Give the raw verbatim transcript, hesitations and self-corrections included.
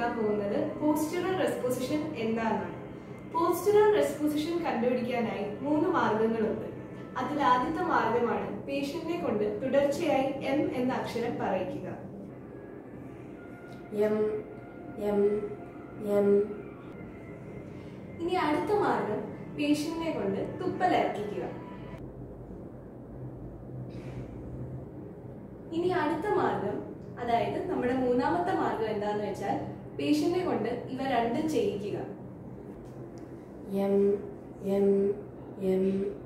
നോക്കാൻ പോകുന്നത് പോസ്റ്റുറൽ റെസ്പോസിഷൻ എന്താണെന്നാണ്. പോസ്റ്റുറൽ റെസ്പോസിഷൻ കണ്ടുപിടിക്കാനായി മൂന്ന് മാർഗങ്ങളുണ്ട്. അതിൽ ആദ്യത്തെ മാർഗമാണ് പേഷ്യന്റിനെ കൊണ്ട് തുടർച്ചയായി എം എന്ന അക്ഷരം പറയിക്കുക. M M M. ഇനി അടുത്ത മാർഗം പേഷ്യന്റിനെ കൊണ്ട് തുപ്പലിറക്കിക്കുക. ഇനി അടുത്ത മാർഗം, അതായത് നമ്മുടെ മൂന്നാമത്തെ മാർഗം എന്താന്ന് വെച്ചാൽ പേഷ്യന്റിനെ കൊണ്ട് ഇവ രണ്ടും ചെയ്യിക്കുക. M M M